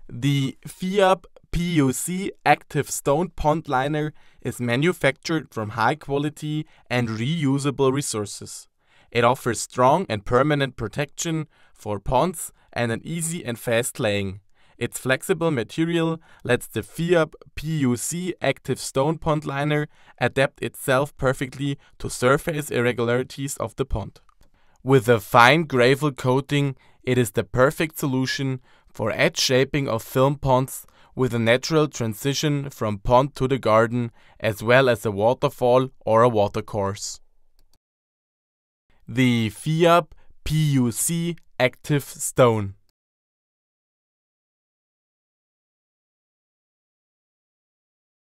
The FIAP PVC Active Stone Pond Liner is manufactured from high quality and reusable resources. It offers strong and permanent protection for ponds and an easy and fast laying. Its flexible material lets the FIAP PVC Active Stone Pond Liner adapt itself perfectly to surface irregularities of the pond. With a fine gravel coating, it is the perfect solution for edge shaping of film ponds with a natural transition from pond to the garden, as well as a waterfall or a watercourse. The FIAP PVC Active Stone.